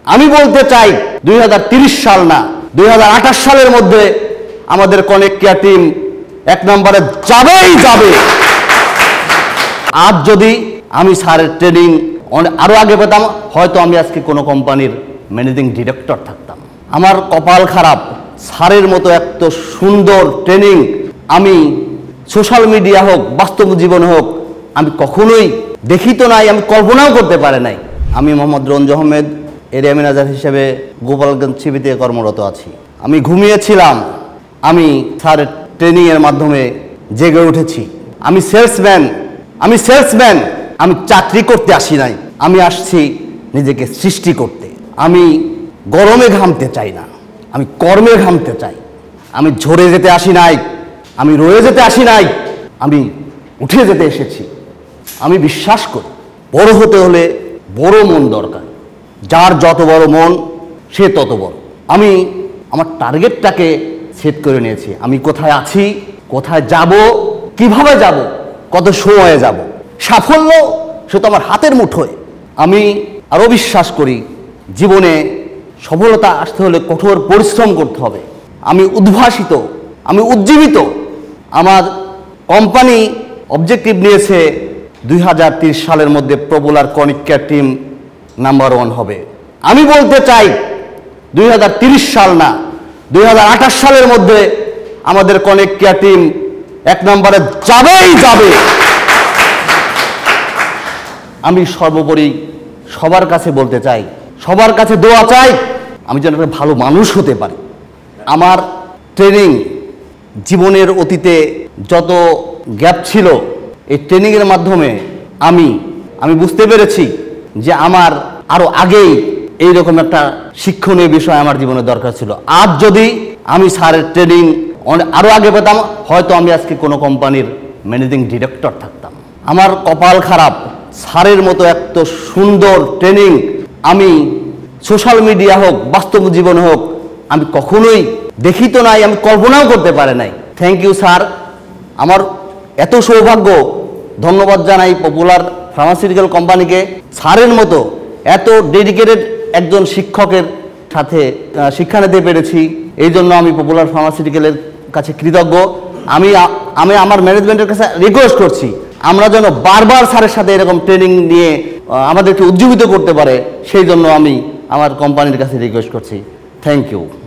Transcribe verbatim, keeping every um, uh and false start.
আমি বলতে চাই দুই হাজার তিরিশ সাল না দুই হাজার আঠাশ সালের মধ্যে আমাদের কনেক্ট কেয়ার টিম এক নম্বরে যাবেই যাবে। আজ যদি আমি স্যারের ট্রেনিং আরো আগে পেতাম, হয়তো আমি আজকে কোনো কোম্পানির ম্যানেজিং ডিরেক্টর থাকতাম। আমার কপাল খারাপ, স্যারের মতো এত সুন্দর ট্রেনিং আমি সোশ্যাল মিডিয়া হোক বাস্তব জীবন হোক আমি কখনোই দেখি তো নাই, আমি কল্পনাও করতে পারি নাই। আমি মোহাম্মদ রঞ্জু আহমেদ, এরিয়া ম্যানেজার হিসেবে গোপালগঞ্জ সিবিতে কর্মরত আছি। আমি ঘুমিয়েছিলাম, আমি স্যারের ট্রেনিংয়ের মাধ্যমে জেগে উঠেছি। আমি সেলসম্যান, আমি সেলসম্যান আমি চাকরি করতে আসি নাই, আমি আসছি নিজেকে সৃষ্টি করতে। আমি গরমে ঘামতে চাই না, আমি কর্মে ঘামতে চাই। আমি ঝরে যেতে আসি নাই, আমি রয়ে যেতে আসি নাই, আমি উঠে যেতে এসেছি। আমি বিশ্বাস করি বড় হতে হলে বড় মন দরকার, যার যত বড় মন সে তত বড়। আমি আমার টার্গেটটাকে সেট করে নিয়েছি, আমি কোথায় আছি, কোথায় যাব, কিভাবে যাব, কত সময়ে যাব। সাফল্য সে তো আমার হাতের মুঠোয়। আমি আরও বিশ্বাস করি জীবনে সফলতা আসতে হলে কঠোর পরিশ্রম করতে হবে। আমি উদ্ভাসিত, আমি উজ্জীবিত। আমার কোম্পানি অবজেক্টিভ নিয়েছে দুই হাজার তিরিশ সালের মধ্যে popular connect care team number one হবে। আমি বলতে চাই দুই হাজার তিরিশ সাল না দুই হাজার আঠাশ সালের মধ্যে আমাদের কনেক্ট কেয়ার টিম এক নম্বরে যাবেই যাবে। আমি সর্বোপরি সবার কাছে বলতে চাই, সবার কাছে দোয়া চাই, আমি যেন একটা ভালো মানুষ হতে পারি। আমার ট্রেনিং জীবনের অতীতে যত গ্যাপ ছিল, এই ট্রেনিংয়ের মাধ্যমে আমি আমি বুঝতে পেরেছি যে আমার আরও আগেই এইরকম একটা শিক্ষণীয় বিষয় আমার জীবনে দরকার ছিল। আজ যদি আমি স্যারের ট্রেনিং আরও আগে পেতাম, হয়তো আমি আজকে কোনো কোম্পানির ম্যানেজিং ডিরেক্টর থাকতাম। আমার কপাল খারাপ, স্যারের মতো এত সুন্দর ট্রেনিং আমি সোশ্যাল মিডিয়া হোক বাস্তব জীবন হোক আমি কখনোই দেখি তো নাই, আমি কল্পনাও করতে পারি নাই। Thank you sir. আমার এত সৌভাগ্য, ধন্যবাদ জানাই পপুলার ফার্মাসিউটিক্যাল কোম্পানিকে। স্যারের মতো এত ডেডিকেটেড একজন শিক্ষকের সাথে শিক্ষা নিতে পেরেছি, এই জন্য আমি পপুলার ফার্মাসিউটিক্যালের কাছে কৃতজ্ঞ। আমি আমি আমার ম্যানেজমেন্টের কাছে রিকোয়েস্ট করছি, আমরা যেন বারবার স্যারের সাথে এরকম ট্রেনিং নিয়ে আমাদেরকে উজ্জীবিত করতে পারে, সেই জন্য আমি আমার কোম্পানির কাছে রিকোয়েস্ট করছি। Thank you.